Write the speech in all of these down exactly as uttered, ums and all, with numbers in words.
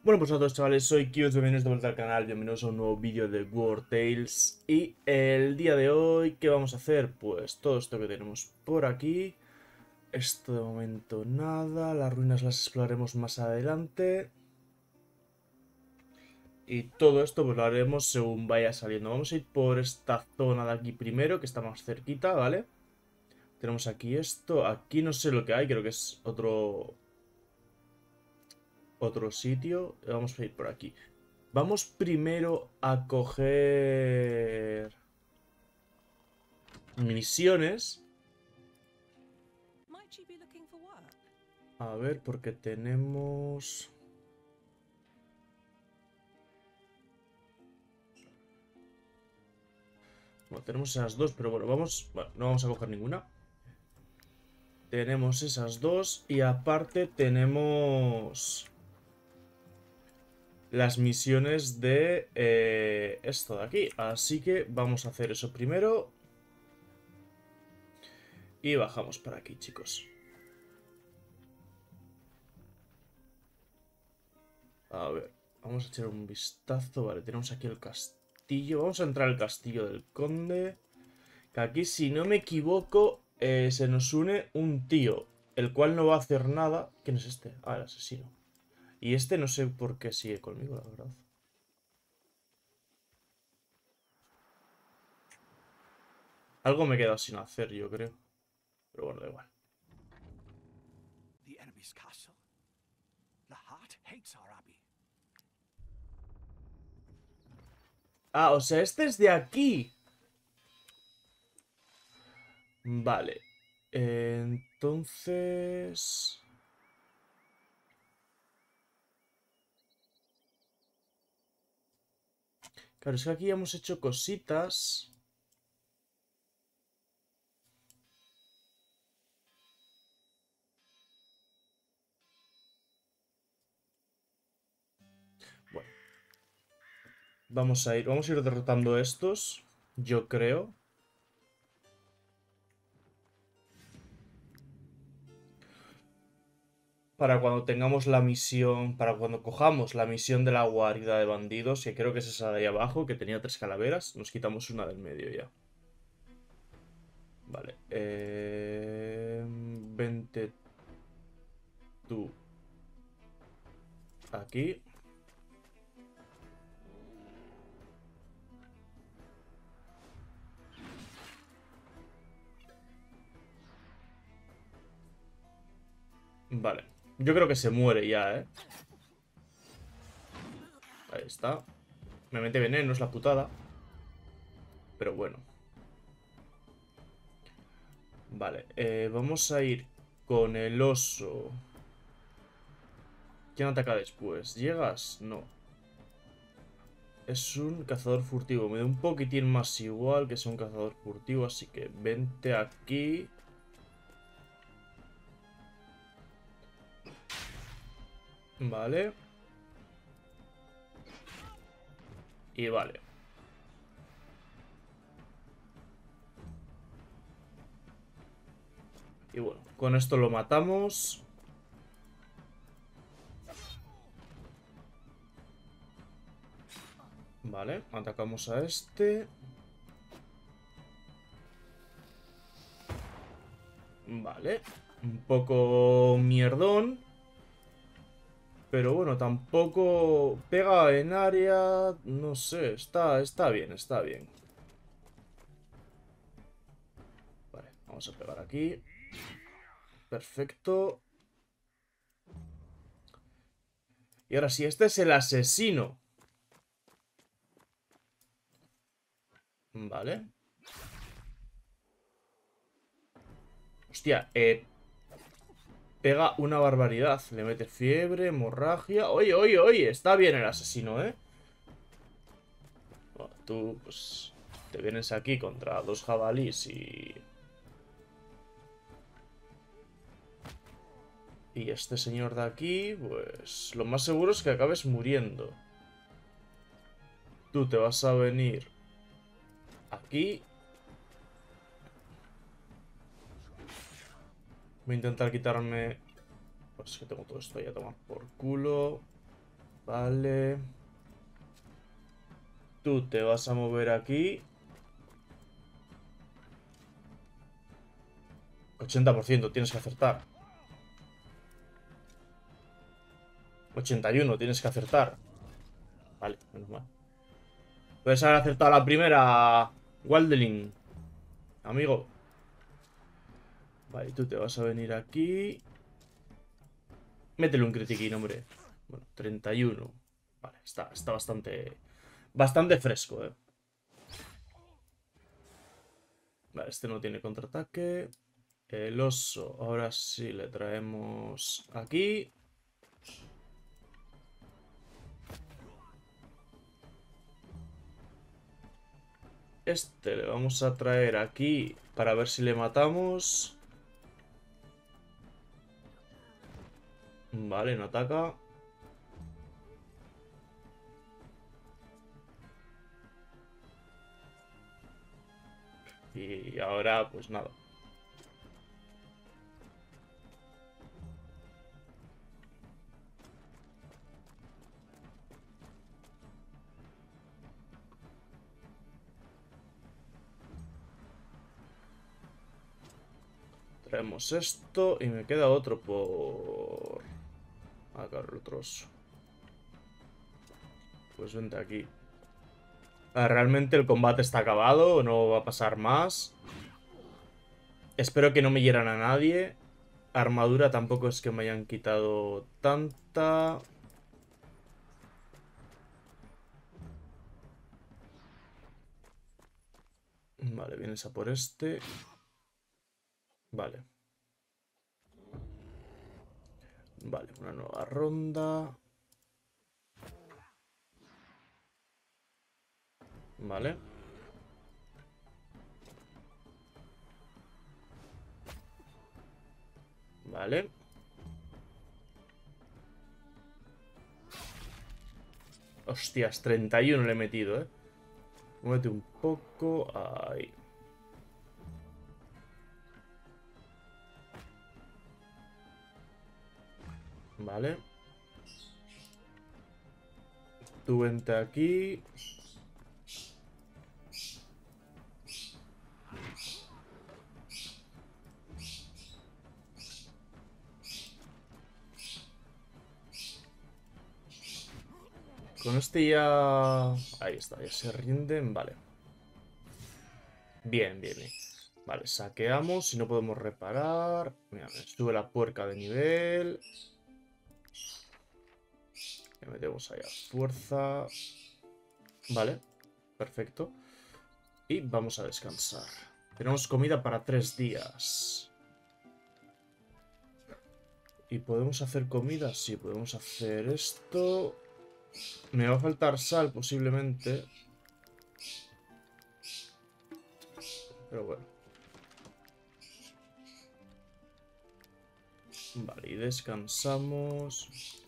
Bueno, pues a todos chavales, soy Kios, bienvenidos de vuelta al canal, bienvenidos a un nuevo vídeo de War Tales. Y el día de hoy, ¿qué vamos a hacer? Pues todo esto que tenemos por aquí. Esto de momento nada, las ruinas las exploraremos más adelante. Y todo esto pues lo haremos según vaya saliendo. Vamos a ir por esta zona de aquí primero, que está más cerquita, ¿vale? Tenemos aquí esto, aquí no sé lo que hay, creo que es otro... Otro sitio. Vamos a ir por aquí. Vamos primero a coger misiones. A ver, porque tenemos... Bueno, tenemos esas dos, pero bueno, vamos... Bueno, no vamos a coger ninguna. Tenemos esas dos y aparte tenemos... las misiones de eh, esto de aquí. Así que vamos a hacer eso primero. Y bajamos para aquí, chicos. A ver, vamos a echar un vistazo. Vale, tenemos aquí el castillo. Vamos a entrar al castillo del conde. Que aquí, si no me equivoco, eh, se nos une un tío. El cual no va a hacer nada. ¿Quién es este? Ah, el asesino. Y este no sé por qué sigue conmigo, la verdad. Algo me he quedado sin hacer, yo creo. Pero bueno, da igual. The enemy's castle. The heart hates our abbey. Ah, o sea, este es de aquí. Vale. Eh, entonces... Claro, es que aquí hemos hecho cositas. Bueno. Vamos a ir, vamos a ir derrotando estos. Yo creo. Para cuando tengamos la misión, para cuando cojamos la misión de la guarida de bandidos, que creo que es esa de ahí abajo, que tenía tres calaveras, nos quitamos una del medio ya. Vale. Eh, vente tú aquí. Vale. Yo creo que se muere ya, ¿eh? Ahí está. Me mete veneno, es la putada. Pero bueno. Vale. Eh, vamos a ir con el oso. ¿Quién ataca después? ¿Llegas? No. Es un cazador furtivo. Me da un poquitín más igual que sea un cazador furtivo. Así que vente aquí. Vale. Y vale. Y bueno, con esto lo matamos. Vale, atacamos a este. Vale. Un poco mierdón. Pero bueno, tampoco pega en área. No sé, está, está bien, está bien. Vale, vamos a pegar aquí. Perfecto. Y ahora sí, este es el asesino. Vale. Hostia, eh... pega una barbaridad. Le mete fiebre, hemorragia. Oye, oye, oye. Está bien el asesino, ¿eh? Bueno, tú, pues... te vienes aquí contra dos jabalís y... Y este señor de aquí, pues... lo más seguro es que acabes muriendo. Tú te vas a venir... aquí. Voy a intentar quitarme... Pues que tengo todo esto ahí a tomar por culo. Vale. Tú te vas a mover aquí. ochenta por ciento tienes que acertar. ochenta y uno tienes que acertar. Vale, menos mal. Puedes haber acertado la primera, Waldelin, amigo. Vale, tú te vas a venir aquí. Métele un critiquín, hombre. Bueno, treinta y uno. Vale, está, está bastante... Bastante fresco, eh. Vale, este no tiene contraataque. El oso, ahora sí le traemos aquí. Este le vamos a traer aquí para ver si le matamos. Vale, no ataca. Y ahora, pues nada. Traemos esto y me queda otro por... Acá el otro oso. Pues vente aquí. Ah, realmente el combate está acabado, no va a pasar más. Espero que no me hieran a nadie. Armadura tampoco es que me hayan quitado tanta. Vale, vienes a por este. Vale. Vale, una nueva ronda. Vale. Vale. Hostias, treinta y uno le he metido, eh. Muévete un poco. Ahí. Vale. Tú vente aquí. Con este ya... Ahí está, ya se rinden. Vale. Bien, bien, bien. Vale, saqueamos. Si no podemos reparar. Mira, me sube la puerca de nivel. Le metemos ahí a fuerza. Vale, perfecto. Y vamos a descansar. Tenemos comida para tres días. ¿Y podemos hacer comida? Sí, podemos hacer esto. Me va a faltar sal posiblemente. Pero bueno. Vale, y descansamos.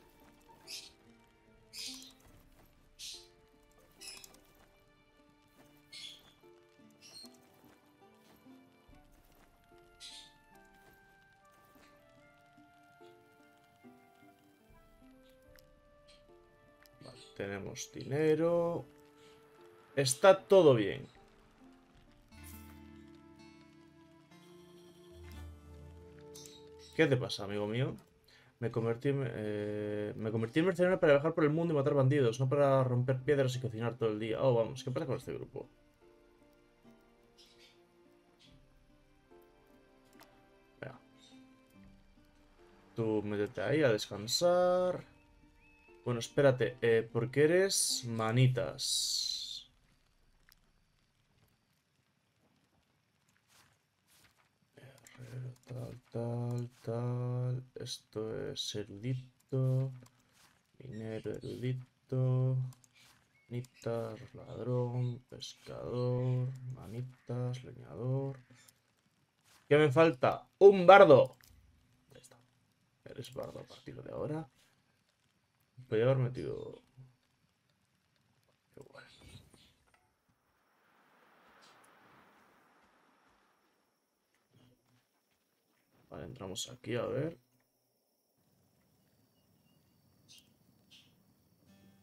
Vale, tenemos dinero. Está todo bien. ¿Qué te pasa, amigo mío? Me convertí, en, eh, me convertí en mercenario para viajar por el mundo y matar bandidos, no para romper piedras y cocinar todo el día. Oh, vamos, ¿qué pasa con este grupo? Venga. Tú métete ahí a descansar. Bueno, espérate, eh, ¿por qué eres manitas? Herrero, tal, tal, tal. Esto es erudito. Minero, erudito. Manitas, ladrón, pescador, manitas, leñador. ¿Qué me falta? ¡Un bardo! Ya está. Eres bardo a partir de ahora. Podría haber metido... Igual. Vale, entramos aquí a ver.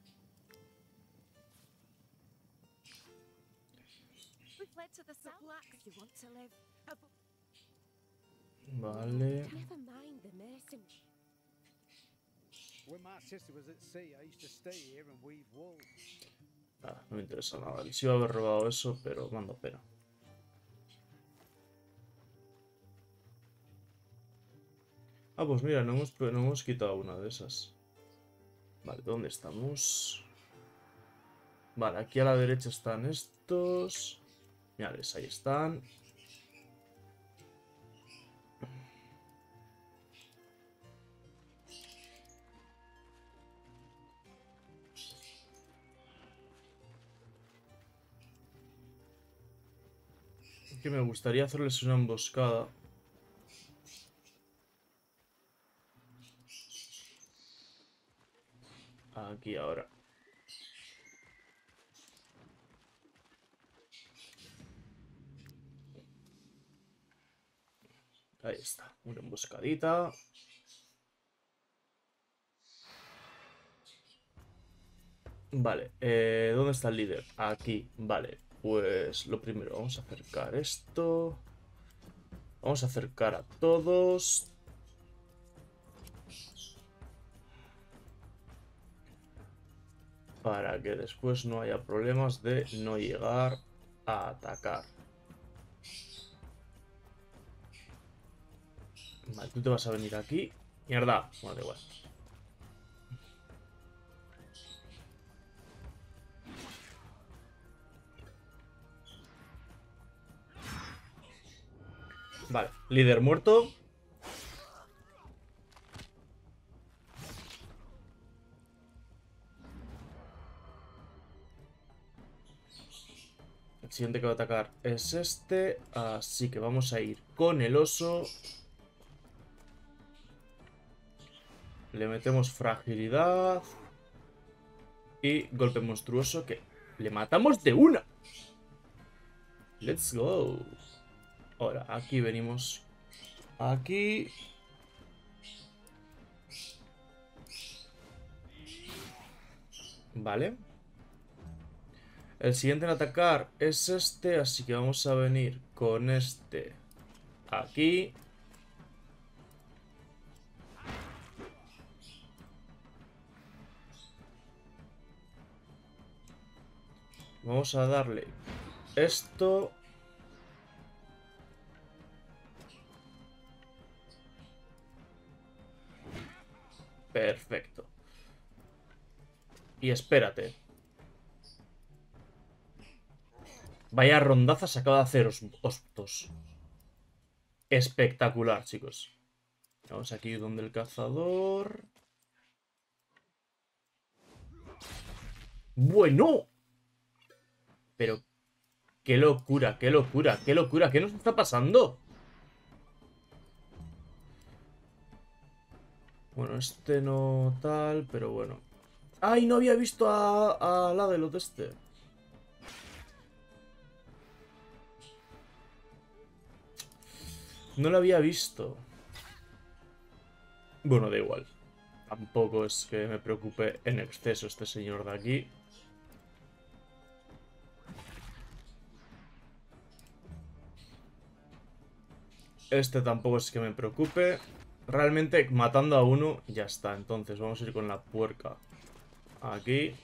fled to the south. Blacks who want to live. Vale. Never mind the mercenaries. When my sister was at sea, I used to stay here and weave wool. Ah, no me interesa nada. Les iba a haber robado eso, pero mando pena. Ah, pues mira, no hemos, no hemos quitado una de esas. Vale, ¿dónde estamos? Vale, aquí a la derecha están estos. Mirales, ahí están. Que me gustaría hacerles una emboscada. Aquí ahora. Ahí está, una emboscadita. Vale, eh, ¿dónde está el líder? Aquí, vale. Pues lo primero, vamos a acercar esto. Vamos a acercar a todos. Para que después no haya problemas de no llegar a atacar. Vale, tú te vas a venir aquí. Mierda, bueno, da igual. Vale, líder muerto. El siguiente que va a atacar es este. Así que vamos a ir con el oso. Le metemos fragilidad. Y golpe monstruoso que le matamos de una. Let's go. Ahora, aquí venimos. Aquí. Vale. El siguiente en atacar es este, así que vamos a venir con este aquí. Vamos a darle esto. Perfecto. Y espérate. Vaya rondaza se acaba de hacer Hostos. Espectacular, chicos. Vamos aquí donde el cazador. Bueno. Pero qué locura, qué locura, qué locura. ¿Qué nos está pasando? Bueno, este no tal, pero bueno. ¡Ay, no había visto a, a la de los de este! No lo había visto. Bueno, da igual. Tampoco es que me preocupe en exceso este señor de aquí. Este tampoco es que me preocupe. Realmente matando a uno ya está. Entonces vamos a ir con la puerca. Aquí.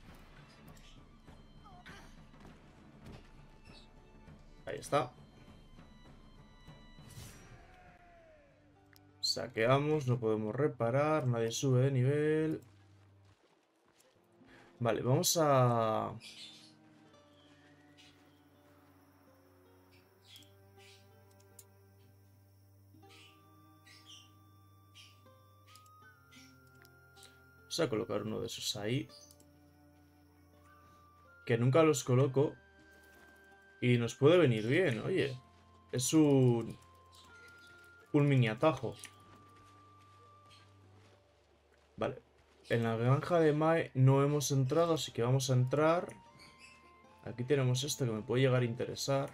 Ahí está. Saqueamos, no podemos reparar, nadie sube de nivel. Vale, vamos a... Vamos a colocar uno de esos ahí. Que nunca los coloco. Y nos puede venir bien, oye. Es un... Un mini atajo. Vale. En la granja de Mae no hemos entrado, así que vamos a entrar. Aquí tenemos esto que me puede llegar a interesar.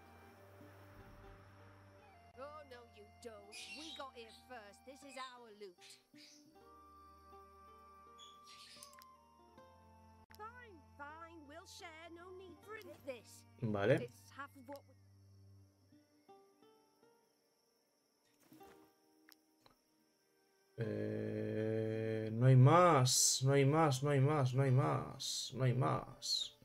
Oh, no, you don't. We got here first. This is our loot. Fine, fine. We'll share. No need for this. Vale. It's half of what we... Eh, no hay más, no hay más, no hay más, no hay más, no hay más.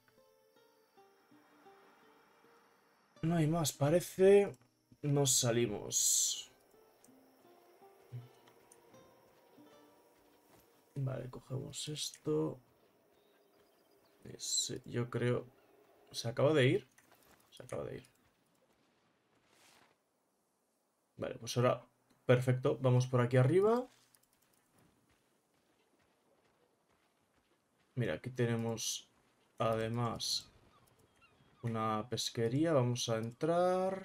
No hay más, parece. Nos salimos. Vale, cogemos esto. Ese, yo creo... ¿Se acaba de ir? Se acaba de ir. Vale, pues ahora... Perfecto, vamos por aquí arriba. Mira, aquí tenemos además una pesquería. Vamos a entrar.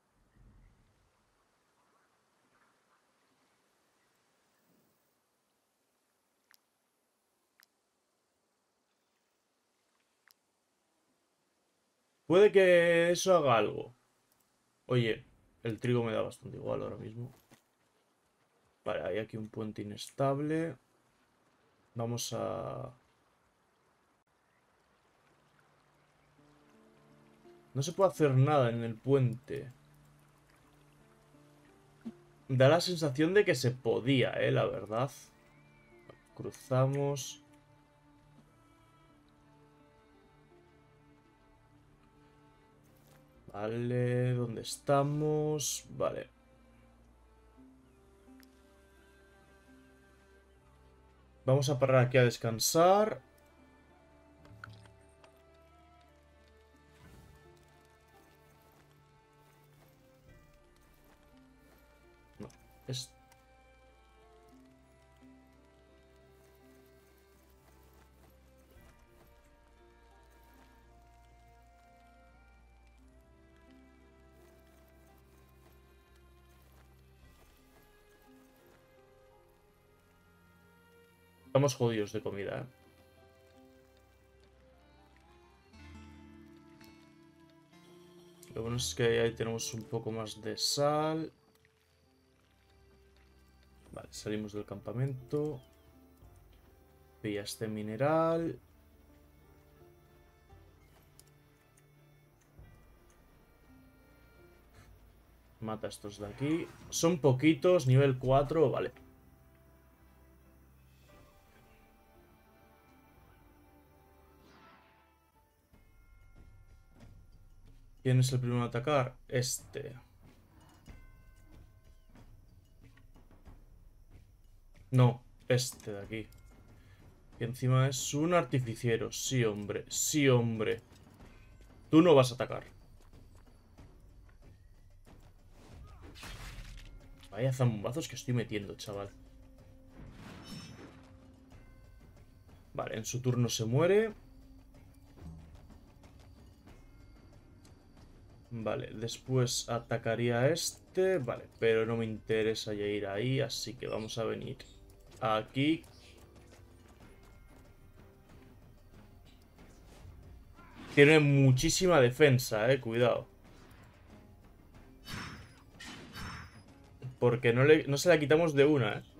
Puede que eso haga algo. Oye, el trigo me da bastante igual ahora mismo. Vale, hay aquí un puente inestable. Vamos a... No se puede hacer nada en el puente. Da la sensación de que se podía, eh, la verdad. Cruzamos. Vale, ¿dónde estamos? Vale. Vamos a parar aquí a descansar. No, es... Estamos jodidos de comida, ¿eh? Lo bueno es que ahí tenemos un poco más de sal. Vale, salimos del campamento. Pilla este mineral. Mata a estos de aquí. Son poquitos, nivel cuatro, vale. ¿Quién es el primero a atacar? Este. No, este de aquí. Y encima es un artificiero. Sí, hombre. Sí, hombre. Tú no vas a atacar. Vaya zambazos que estoy metiendo, chaval. Vale, en su turno se muere. Vale, después atacaría a este. Vale, pero no me interesa ya ir ahí, así que vamos a venir aquí. Tiene muchísima defensa, eh, cuidado. Porque no, le, no se la quitamos de una, eh.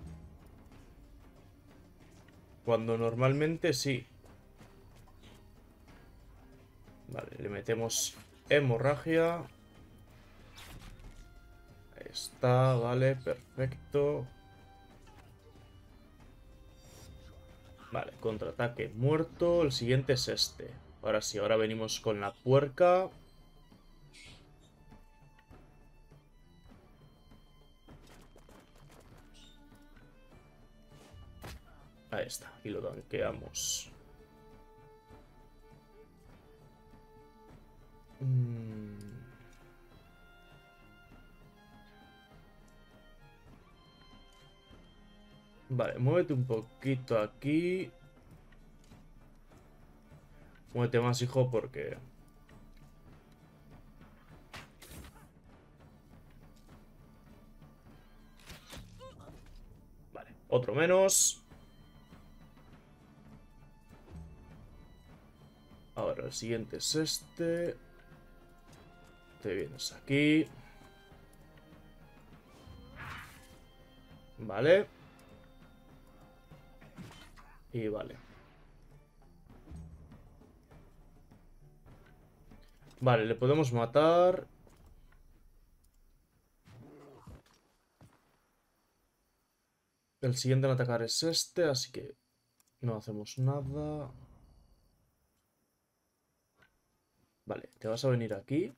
Cuando normalmente sí. Vale, le metemos hemorragia. Ahí está, vale, perfecto. Vale, contraataque muerto. El siguiente es este. Ahora sí, ahora venimos con la puerca. Ahí está, y lo tanqueamos. Mm. Vale, muévete un poquito aquí. Muévete más, hijo, porque... Vale, otro menos. Ahora el siguiente es este. Te vienes aquí. Vale. Y vale. Vale, le podemos matar. El siguiente en atacar es este, así que no hacemos nada. Vale, te vas a venir aquí.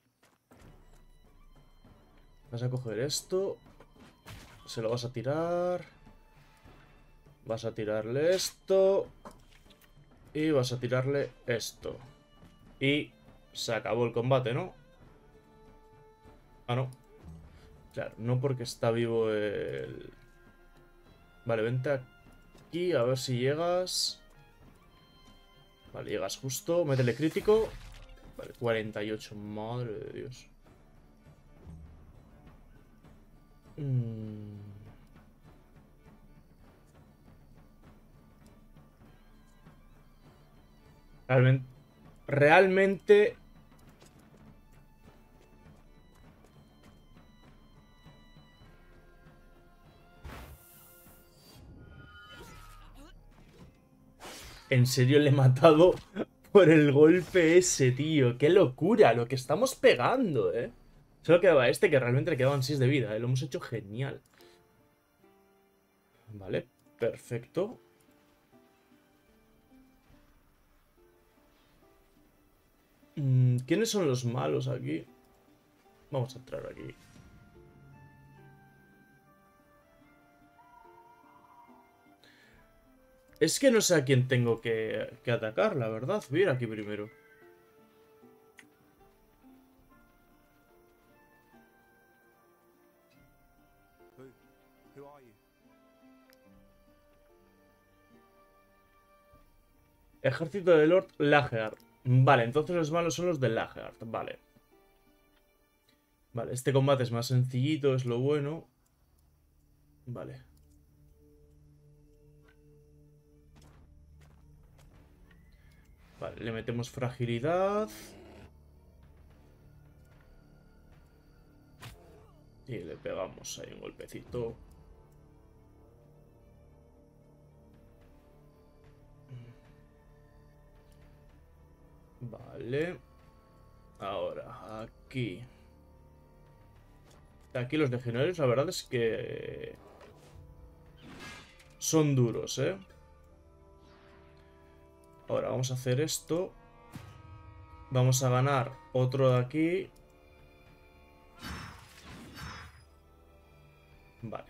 Vas a coger esto. Se lo vas a tirar. Vas a tirarle esto. Y vas a tirarle esto. Y se acabó el combate, ¿no? Ah, no. Claro, no porque está vivo el... Vale, vente aquí a ver si llegas. Vale, llegas justo. Métele crítico. Vale, cuarenta y ocho. Madre de Dios. Mm. Realmente... Realmente... En serio le he matado por el golpe ese, tío. ¡Qué locura! Lo que estamos pegando, ¿eh? Solo quedaba este que realmente le quedaban seis de vida, ¿eh? Lo hemos hecho genial. Vale, perfecto. Mm, ¿quiénes son los malos aquí? Vamos a entrar aquí. Es que no sé a quién tengo que, que atacar, la verdad. Voy a ir aquí primero. Who? Who are you? Ejército de Lord Lageard. Vale, entonces los malos son los de Lageard. Vale. Vale, este combate es más sencillito, es lo bueno. Vale. Vale, le metemos fragilidad. Y le pegamos ahí un golpecito. Vale. Ahora, aquí. Aquí los legionarios, la verdad es que... son duros, ¿eh? Ahora vamos a hacer esto. Vamos a ganar otro de aquí. Vale.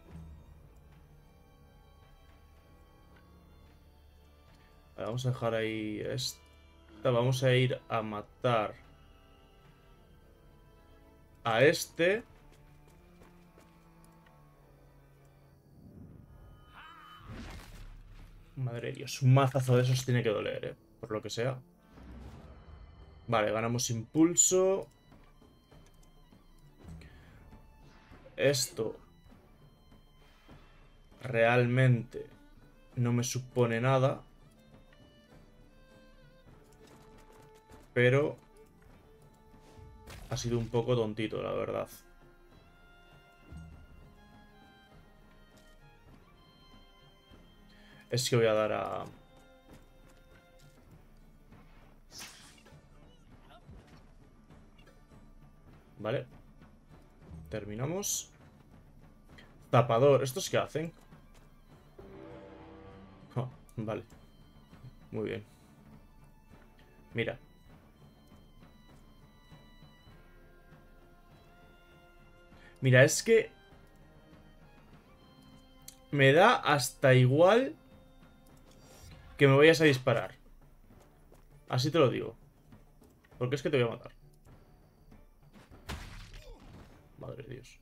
Vale, vamos a dejar ahí esta. Vamos a ir a matar a este. Madre de Dios, un mazazo de esos tiene que doler, ¿eh? Por lo que sea. Vale, ganamos impulso. Esto realmente no me supone nada. Pero ha sido un poco tontito, la verdad. Es que voy a dar a... Vale. Terminamos. Tapador. ¿Estos qué hacen? Oh, vale. Muy bien. Mira. Mira, es que... me da hasta igual que me vayas a disparar. Así te lo digo. Porque es que te voy a matar. Madre de Dios.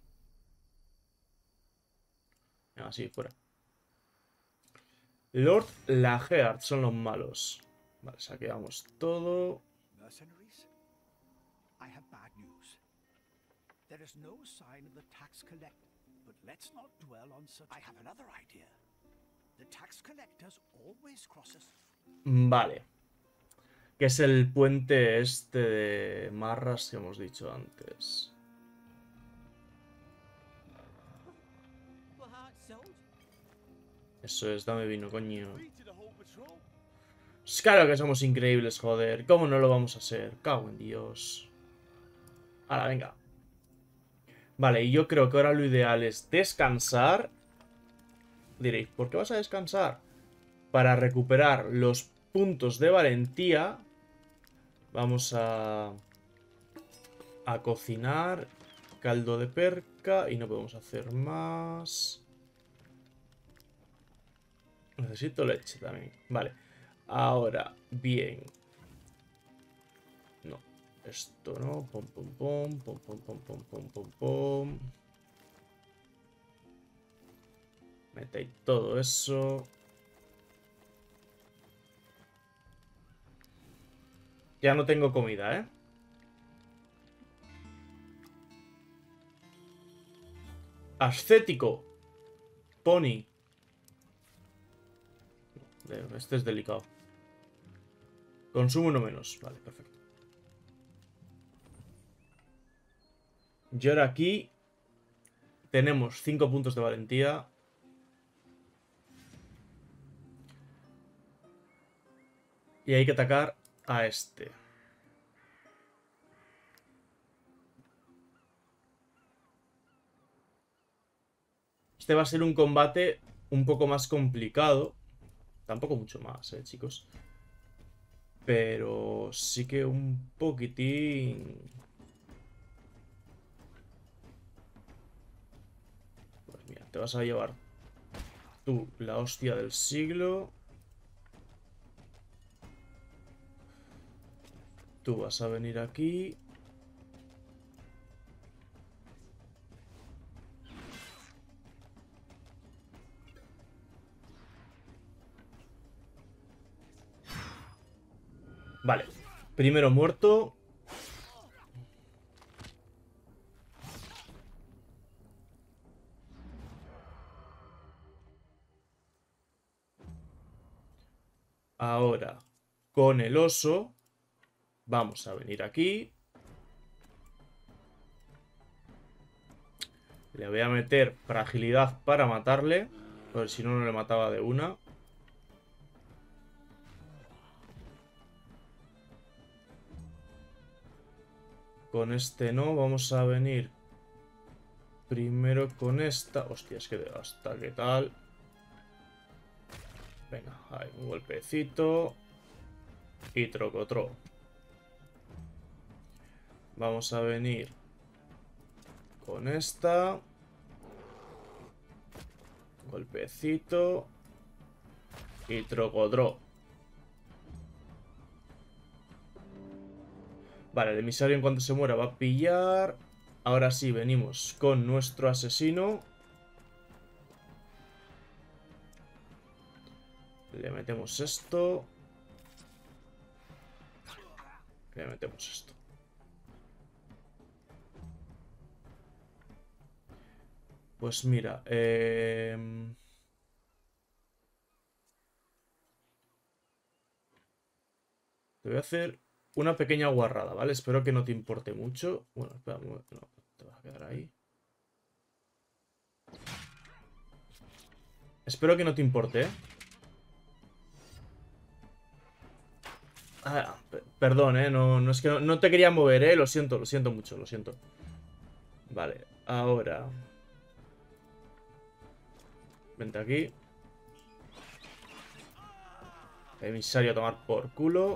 Así, fuera. Lord Lageard son los malos. Vale, saqueamos todo. Mercenaries? I have bad news. There is no sign of the tax collector, but let's not dwell on such. I have another idea. The tax collectors always cross us. Vale. Que es el puente este de Marras que hemos dicho antes. Eso es, dame vino, coño. Pues claro que somos increíbles, joder. ¿Cómo no lo vamos a ser? Cago en Dios. Ahora, venga. Vale, y yo creo que ahora lo ideal es descansar. Diréis, ¿por qué vas a descansar? Para recuperar los puntos de valentía. Vamos a... A cocinar. Caldo de perca. Y no podemos hacer más. Necesito leche también. Vale. Ahora, bien. No. Esto no. Pum, pum, pum. Pum, pum, pum, pum, pum, pum, pum. Metéis todo eso. Ya no tengo comida, ¿eh? Ascético. Pony. Este es delicado. Consumo uno menos. Vale, perfecto. Y ahora aquí tenemos cinco puntos de valentía. Y hay que atacar a este. Este va a ser un combate un poco más complicado. Tampoco mucho más, eh, chicos. Pero sí que un poquitín... Pues mira, te vas a llevar tú la hostia del siglo. Tú vas a venir aquí. Vale. Primero muerto. Ahora, con el oso, vamos a venir aquí. Le voy a meter fragilidad para matarle. A ver si no, no le mataba de una. Con este no, vamos a venir primero con esta. Hostia, es que hasta qué tal. Venga, ahí, un golpecito. Y trocotro. Vamos a venir con esta. Golpecito. Y trocotro. Vale, el emisario en cuanto se muera va a pillar. Ahora sí, venimos con nuestro asesino. Le metemos esto. Le metemos esto. Pues mira, eh... te voy a hacer una pequeña guarrada, ¿vale? Espero que no te importe mucho. Bueno, espera, no, te vas a quedar ahí. Espero que no te importe, ¿eh? Ah, perdón, ¿eh? No, no es que no, no te quería mover, ¿eh? Lo siento, lo siento mucho, lo siento. Vale, ahora... Vente aquí. Emisario a tomar por culo.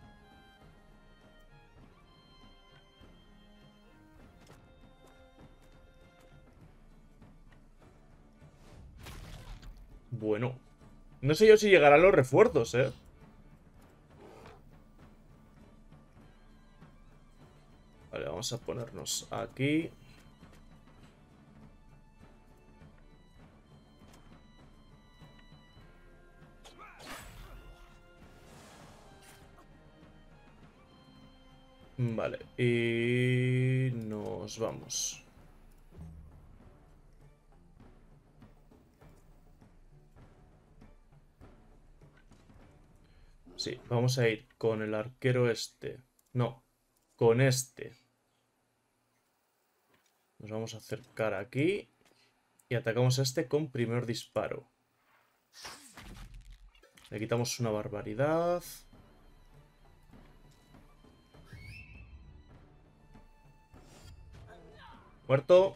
Bueno. No sé yo si llegarán los refuerzos, ¿eh? Vale, vamos a ponernos aquí. Vale, y nos vamos. Sí, vamos a ir con el arquero este. No, con este. Nos vamos a acercar aquí. Y atacamos a este con primer disparo. Le quitamos una barbaridad. Muerto.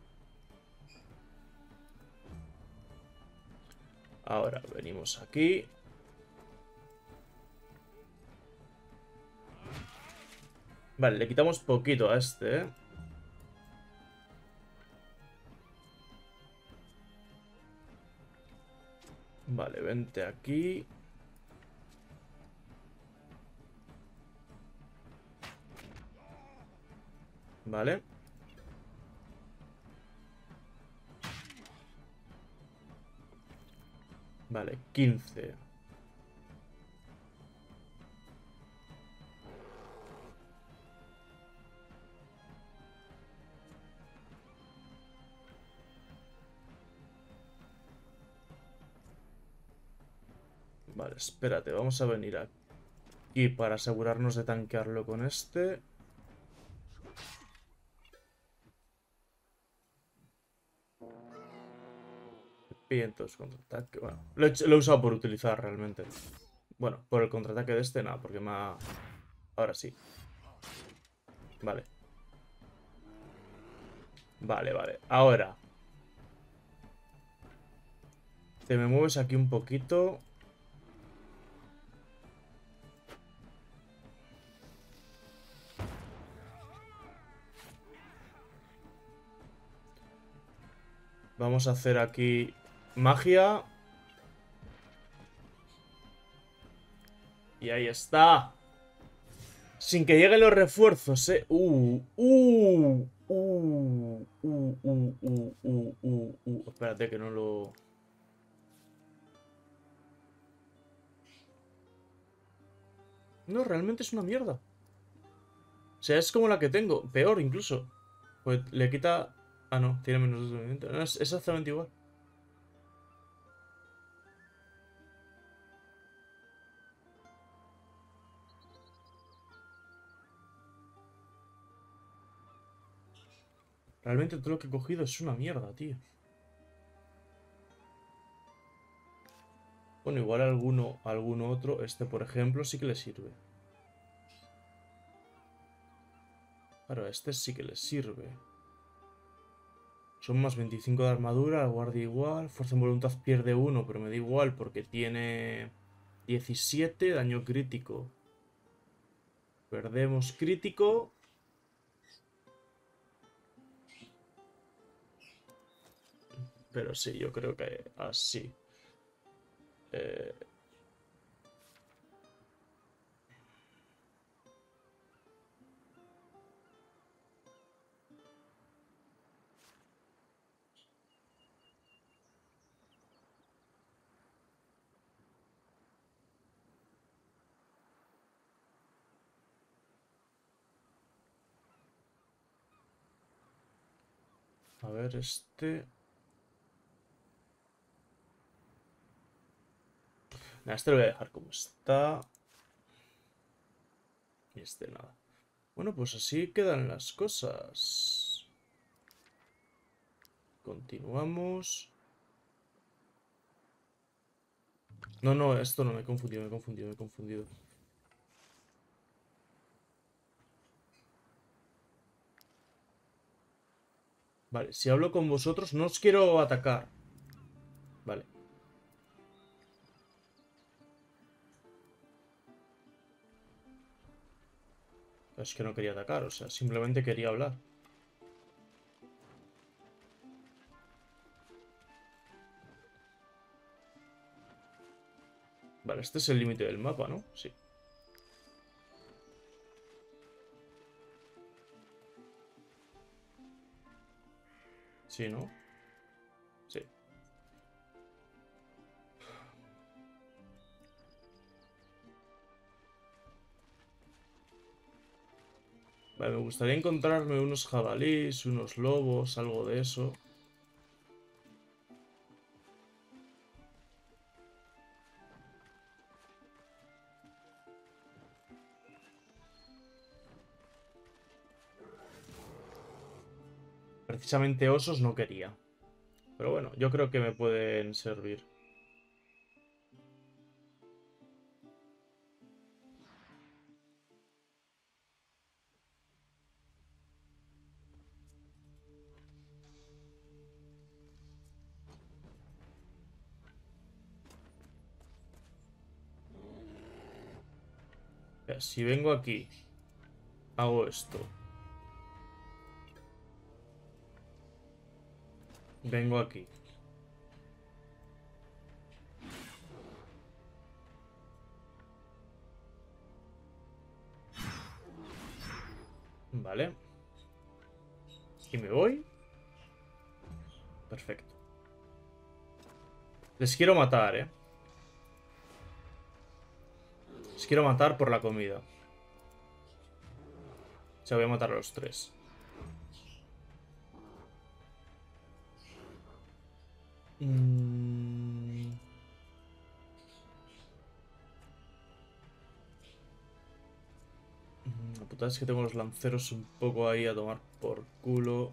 Ahora venimos aquí. Vale, le quitamos poquito a este, ¿eh? Vale, vente aquí. Vale. Vale, quince. Vale, espérate, vamos a venir aquí para asegurarnos de tanquearlo con este. Vientos, contraataque. Bueno, lo he, hecho- lo he usado por utilizar realmente. Bueno, por el contraataque de este, nada, porque me ha... Ahora sí. Vale. Vale, vale. Ahora. Te me mueves aquí un poquito. Vamos a hacer aquí magia. Y ahí está. Sin que lleguen los refuerzos, eh. Uh, uh, uh, uh, uh, uh, uh, uh, uh, uh. Espérate que no lo... No, realmente es una mierda. O sea, es como la que tengo. Peor incluso. Pues le quita... Ah, no, tiene menos dos de movimiento. No, es exactamente igual. Realmente todo lo que he cogido es una mierda, tío. Bueno, igual alguno, alguno otro. Este, por ejemplo, sí que le sirve. Claro, a este sí que le sirve. Son más veinticinco de armadura, la guardia igual. Fuerza en voluntad pierde uno, pero me da igual porque tiene diecisiete, daño crítico. Perdemos crítico. Pero sí, yo creo que así. Eh... A ver, este... Nah, este lo voy a dejar como está. Y este nada. Bueno, pues así quedan las cosas. Continuamos. No, no, esto no, me he confundido, me he confundido, me he confundido. Vale, si hablo con vosotros, no os quiero atacar. Vale. Es que no quería atacar, o sea, simplemente quería hablar. Vale, este es el límite del mapa, ¿no? Sí. Sí, ¿no? Sí. Vale, me gustaría encontrarme unos jabalíes, unos lobos, algo de eso. Precisamente osos no quería. Pero bueno, yo creo que me pueden servir. Mira, si vengo aquí, hago esto. Vengo aquí. Vale. Y me voy. Perfecto. Les quiero matar, eh. Les quiero matar por la comida. O sea, voy a matar a los tres. Mm. La putada es que tengo los lanceros un poco ahí a tomar por culo.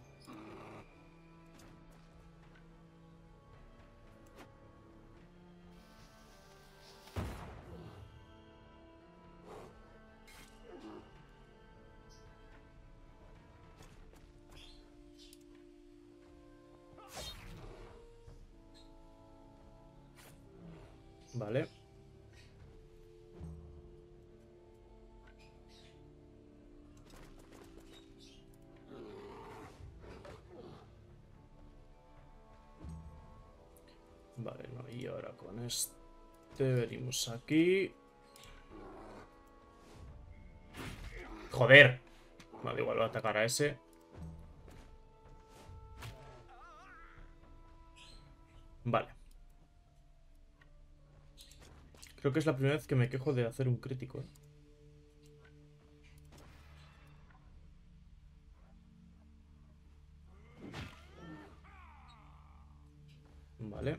Vale. Vale, no, y ahora con este venimos aquí. ¡Joder! Vale, igual voy a atacar a ese. Vale. Creo que es la primera vez que me quejo de hacer un crítico, ¿eh? Vale.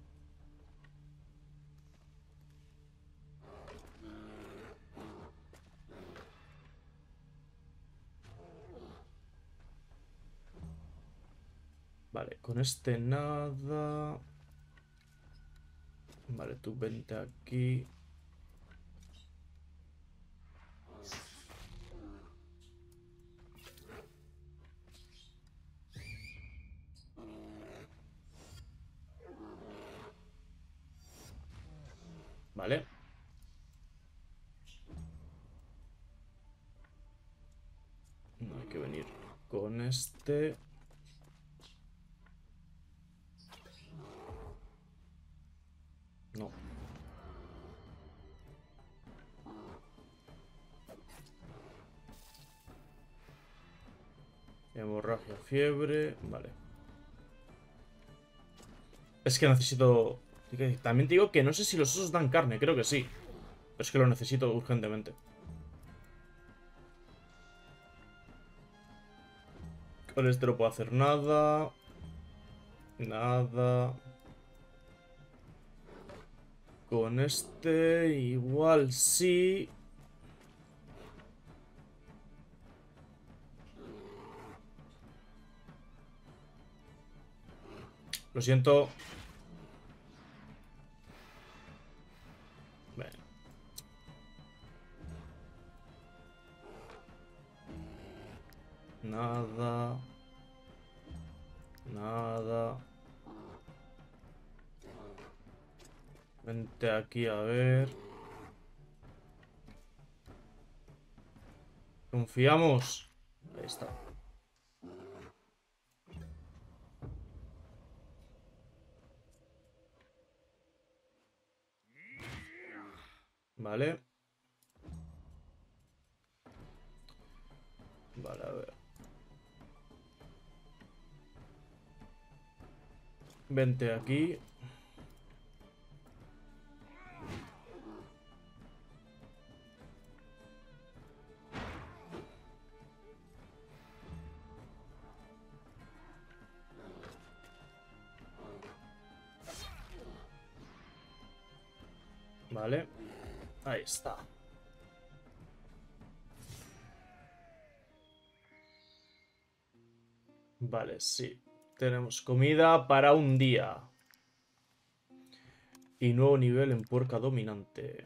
Vale, con este nada. Vale, tú vente aquí. Vale. No hay que venir con este. No. Hemorragia, fiebre. Vale. Es que necesito... También te digo que no sé si los osos dan carne. Creo que sí. Pero es que lo necesito urgentemente. Con este no puedo hacer nada. Nada. Con este igual sí. Lo siento. Bueno. Nada. Nada. Vente aquí a ver. Confiamos. Ahí está. Vale. Vale, a ver. Vente aquí. Vale. Ahí está. Vale, sí. Tenemos comida para un día. Y nuevo nivel en puerca dominante.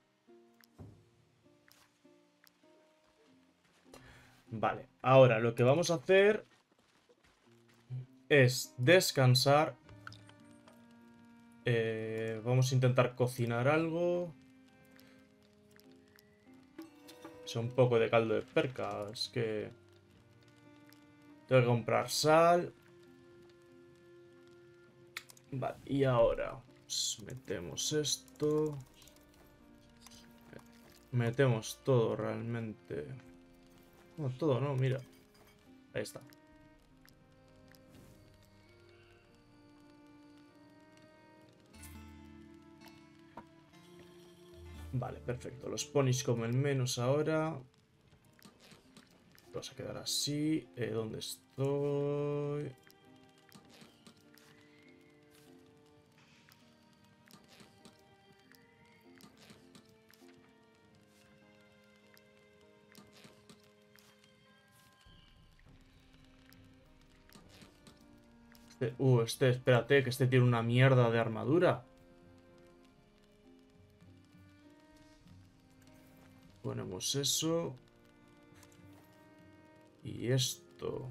Vale, ahora lo que vamos a hacer es descansar. Eh, vamos a intentar cocinar algo. sea un poco de caldo de perca. Es que... tengo que comprar sal. Vale, y ahora pues, metemos esto. Metemos todo realmente. No, todo no, mira. Ahí está. Vale, perfecto. Los ponis comen menos ahora. Vamos a quedar así. Eh, ¿Dónde estoy? Este, uh, este, espérate, que este tiene una mierda de armadura. Ponemos eso. Y esto.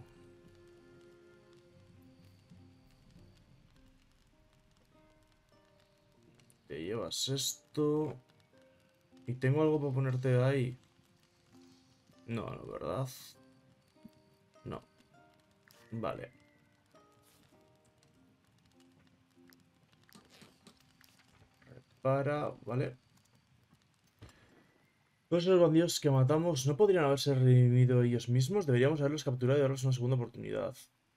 Te llevas esto. ¿Y tengo algo para ponerte ahí? No, la verdad. No. Vale. Repara, vale. Todos los bandidos que matamos no podrían haberse redimido ellos mismos. Deberíamos haberlos capturado y darles una segunda oportunidad.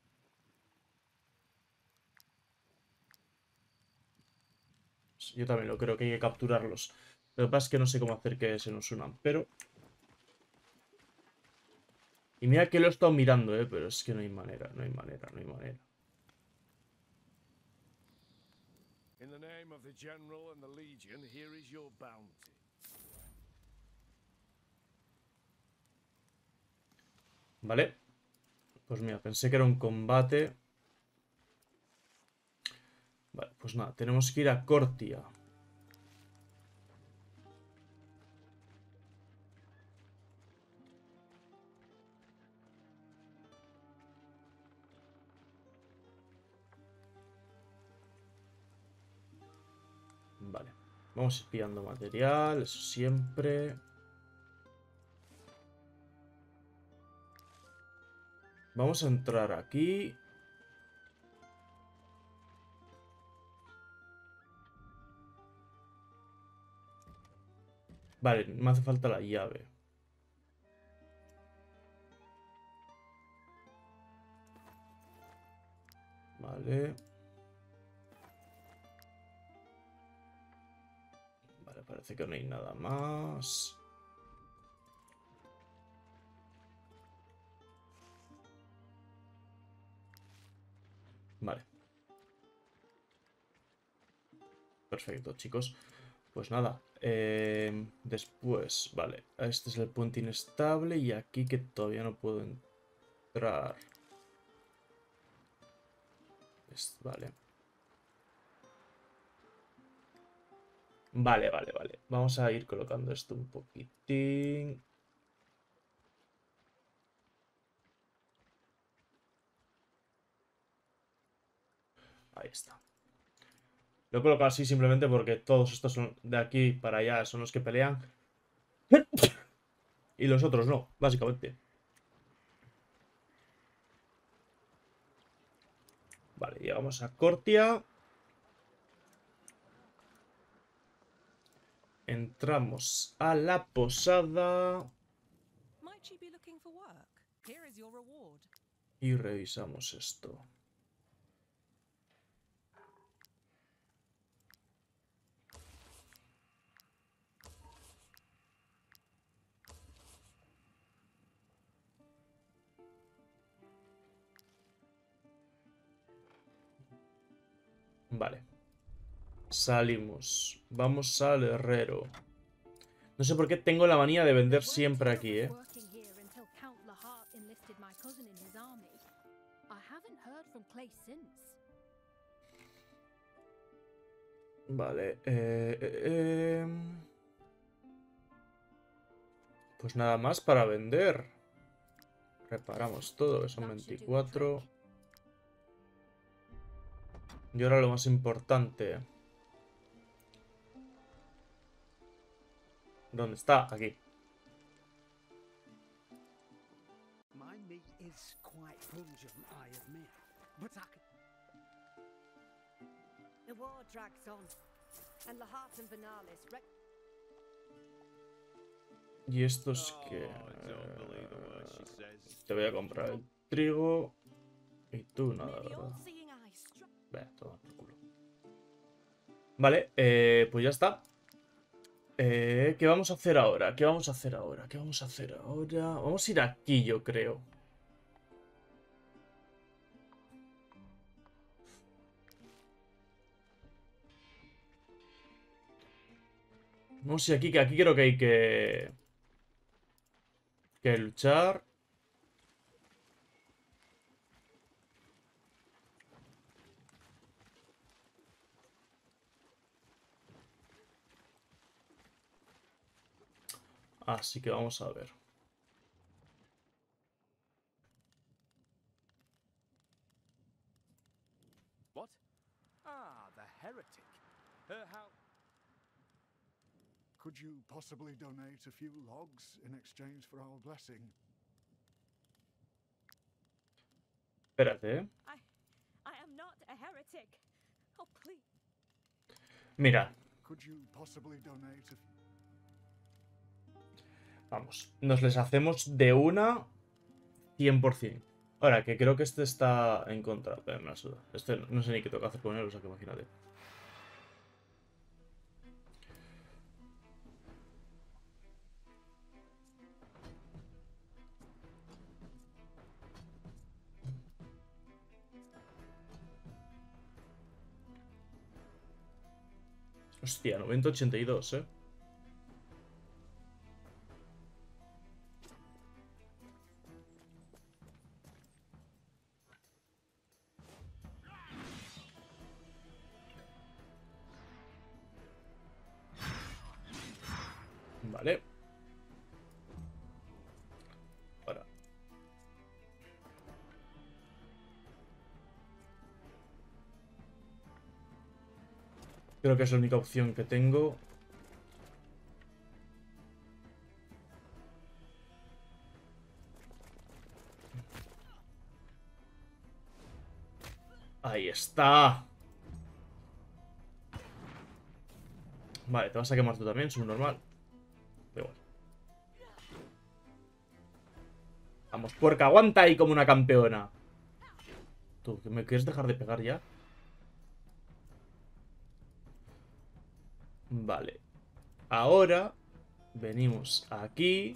Yo también lo creo que hay que capturarlos. Lo que pasa es que no sé cómo hacer que se nos unan, pero... Y mira que lo he estado mirando, eh, pero es que no hay manera, no hay manera, no hay manera. In the name of the General and the Legion, here is your bounty. Vale. Pues mira, pensé que era un combate. Vale, pues nada, tenemos que ir a Cortia. Vale, vamos a ir pillando material, eso siempre. Vamos a entrar aquí. Vale, me hace falta la llave. Vale. Vale, parece que no hay nada más. Vale. Perfecto, chicos. Pues nada. Eh, después, vale. Este es el puente inestable y aquí que todavía no puedo entrar. Es, vale. Vale, vale, vale. Vamos a ir colocando esto un poquitín. Ahí está. Lo he colocado así simplemente porque todos estos son de aquí para allá son los que pelean. Y los otros no, básicamente. Vale, llegamos a Cortia. Entramos a la posada. Y revisamos esto. Vale. Salimos. Vamos al herrero. No sé por qué tengo la manía de vender siempre aquí, ¿eh? Vale. Eh, eh, eh. Pues nada más para vender. Reparamos todo, que son veinticuatro. Y ahora lo más importante. ¿Dónde está? Aquí. is quite pungent, I admit. But I can... The war drags on, and Lahat and Benalis rec- Y estos que... Te voy a comprar el trigo. Y tú nada, May the ¿verdad? all-seeing eye stri- Ve, toma por culo. Vale, eh, pues ya está. Eh, ¿qué vamos a hacer ahora? ¿Qué vamos a hacer ahora? ¿Qué vamos a hacer ahora? Vamos a ir aquí, yo creo. Vamos a ir aquí, que aquí creo que hay que... Que luchar. Así que vamos a ver. What? Ah, the heretic. Uh, how... Could you possibly donate a few logs in exchange for our blessing? Espérate, ¿eh? I, I am not a heretic. Oh, please. Mira, Could you possibly donate a vamos. Nos les hacemos de una cien por cien. Ahora, que creo que este está en contra. Eh, me la suda. Este no sé ni qué toca hacer con él, o sea que imagínate. Hostia, noventa ochenta y dos, eh. Vale. Ahora. Creo que es la única opción que tengo. Ahí está. Vale, te vas a quemar tú también, subnormal. Da igual. Vamos, puerca, aguanta ahí como una campeona. ¿Tú me quieres dejar de pegar ya? Vale. Ahora venimos aquí.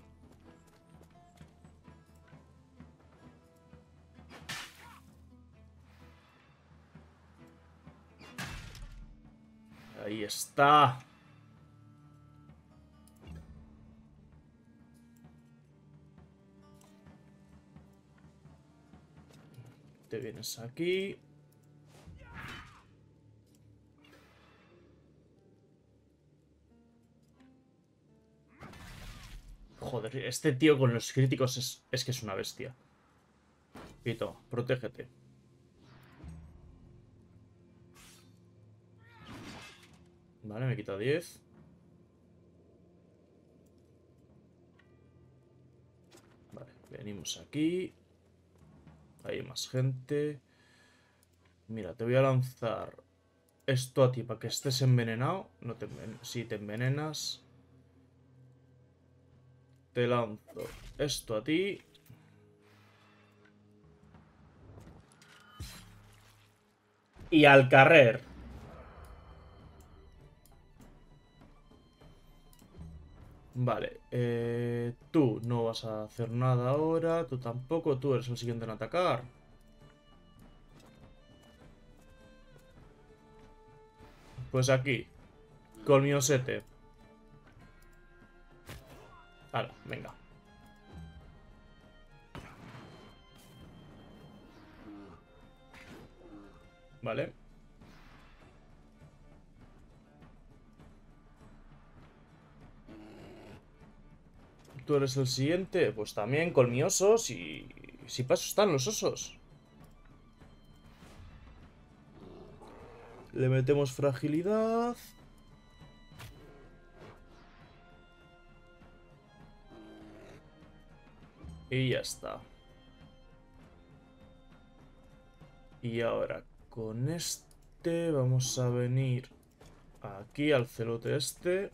Ahí está. Te vienes aquí. Joder, este tío con los críticos es, es que es una bestia. Pito, protégete. Vale, me quita diez. Vale, venimos aquí. Hay más gente. Mira, te voy a lanzar esto a ti para que estés envenenado. No te enven... Si te envenenas, te lanzo esto a ti. Y al carrer. Vale, eh, tú no vas a hacer nada ahora, tú tampoco, tú eres el siguiente en atacar. Pues aquí, colmiosete. Hala, venga. Vale. Tú eres el siguiente, pues también colmiosos y... Si paso están los osos. Le metemos fragilidad. Y ya está. Y ahora con este vamos a venir aquí al celote este.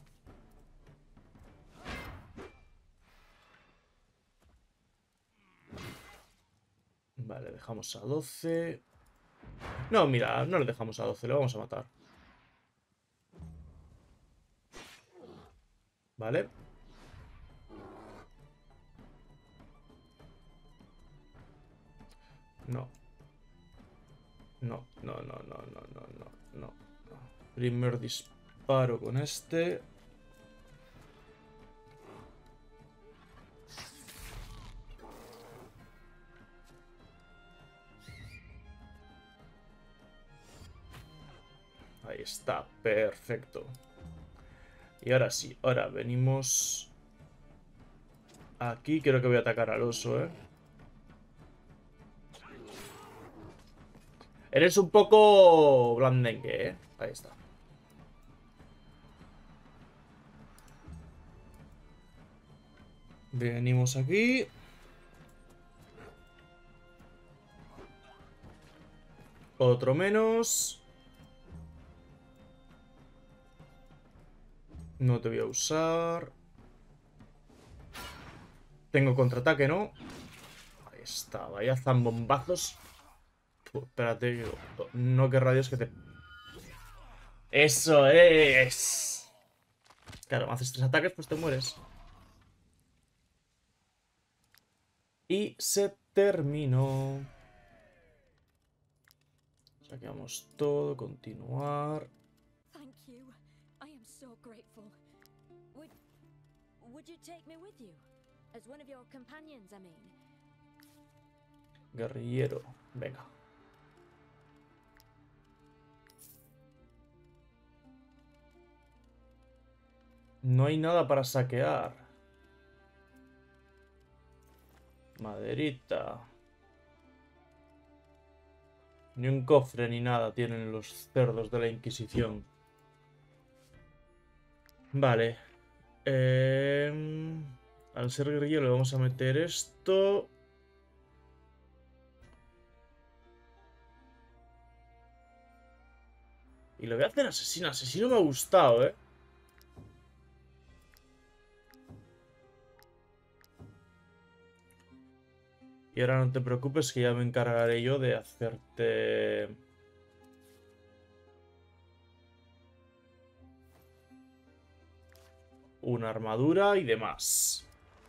Vale, dejamos a doce. No, mira, no le dejamos a doce, le vamos a matar. Vale. No. No, no, no, no, no, no, no, no. Primer disparo con este. Ahí está, perfecto. Y ahora sí, ahora venimos aquí. Creo que voy a atacar al oso, ¿eh? Eres un poco blandengue, ¿eh? Ahí está. Venimos aquí. Otro menos. No te voy a usar. Tengo contraataque, ¿no? Ahí está, vaya zambombazos. Uh, espérate, no querrá Dios que te... ¡Eso es! Claro, me haces tres ataques, pues te mueres. Y se terminó. Saqueamos todo, continuar. Thank you. I am so grateful. Would would you take me with you? As one of your companions, I mean. Guerrillero, venga. No hay nada para saquear. Maderita. Ni un cofre ni nada tienen los cerdos de la Inquisición. Vale. Eh, al ser guerrillero le vamos a meter esto. Y lo voy a hacer asesino. Asesino me ha gustado, ¿eh? Y ahora no te preocupes que ya me encargaré yo de hacerte... una armadura y demás.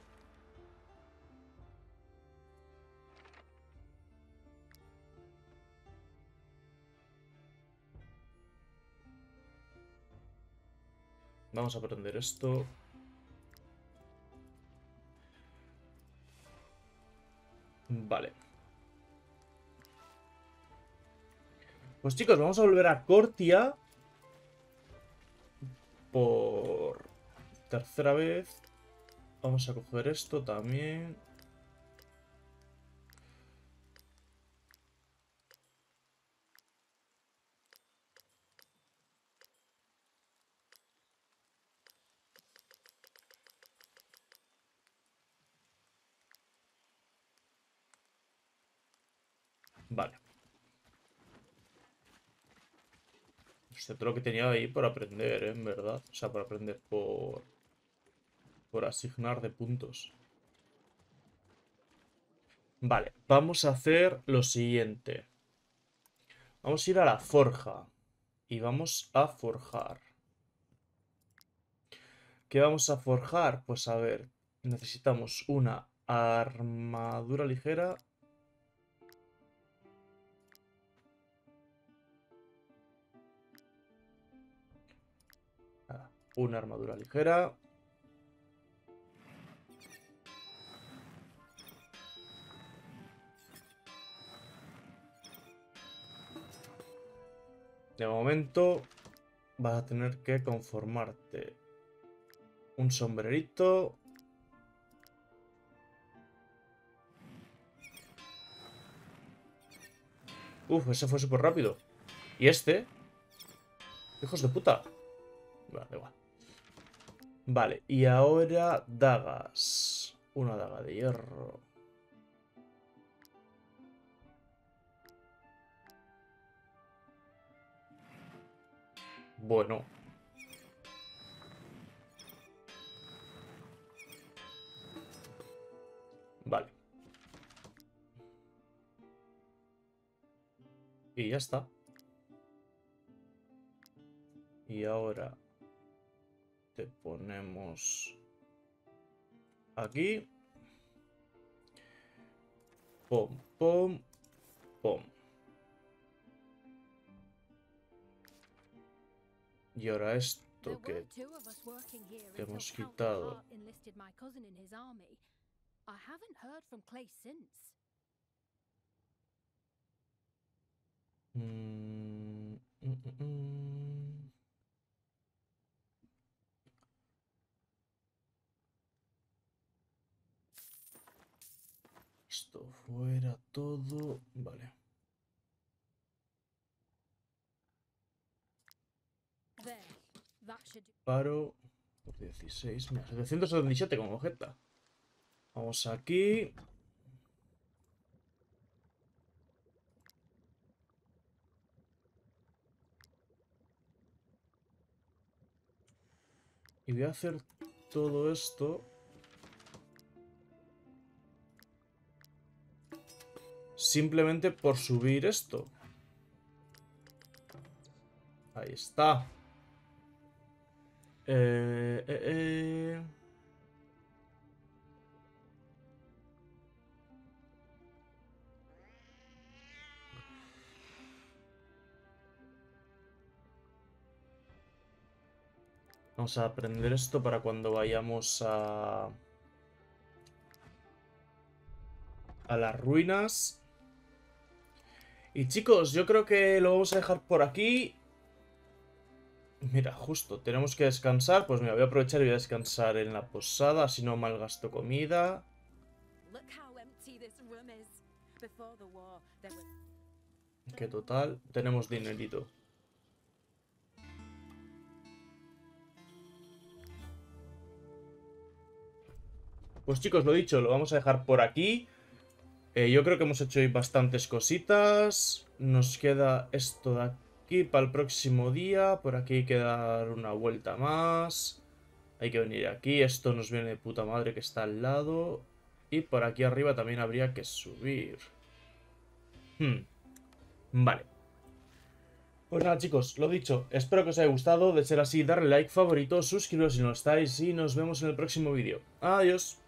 Vamos a aprender esto. Vale. Pues chicos, vamos a volver a Cortia. Por tercera vez. Vamos a coger esto también. Vale. Hostia, todo lo que tenía ahí por aprender, ¿eh? En verdad. O sea, por aprender por... Por asignar de puntos. Vale, vamos a hacer lo siguiente. Vamos a ir a la forja. Y vamos a forjar. ¿Qué vamos a forjar? Pues a ver, necesitamos una armadura ligera. Ah, una armadura ligera. De momento vas a tener que conformarte. Un sombrerito. Uf, ese fue súper rápido. ¿Y este? Hijos de puta. Vale, igual. Vale, y ahora dagas. Una daga de hierro. Bueno. Vale. Y ya está. Y ahora te ponemos aquí. Pom, pom, pom. Y ahora esto que te hemos quitado. I haven't heard from Clay since. Mm, mm, mm, mm. Esto fuera todo. Vale. There, that should. Paro por dieciséis. Mira, setecientos setenta y siete como jeta. Vamos aquí. Y voy a hacer todo esto. Simplemente por subir esto. Ahí está. Eh, eh, eh. Vamos a aprender esto para cuando vayamos a... a las ruinas. Y chicos, yo creo que lo vamos a dejar por aquí. Mira, justo, tenemos que descansar. Pues mira, voy a aprovechar y voy a descansar en la posada, así no malgasto comida. Que total, tenemos dinerito. Pues chicos, lo dicho, lo vamos a dejar por aquí. Eh, yo creo que hemos hecho hoy bastantes cositas. Nos queda esto de aquí para el próximo día. Por aquí hay que dar una vuelta más. Hay que venir aquí. Esto nos viene de puta madre que está al lado. Y por aquí arriba también habría que subir. Hmm. Vale. Pues nada chicos, lo dicho. Espero que os haya gustado. De ser así, darle like, favorito, suscribiros si no estáis. Y nos vemos en el próximo vídeo. Adiós.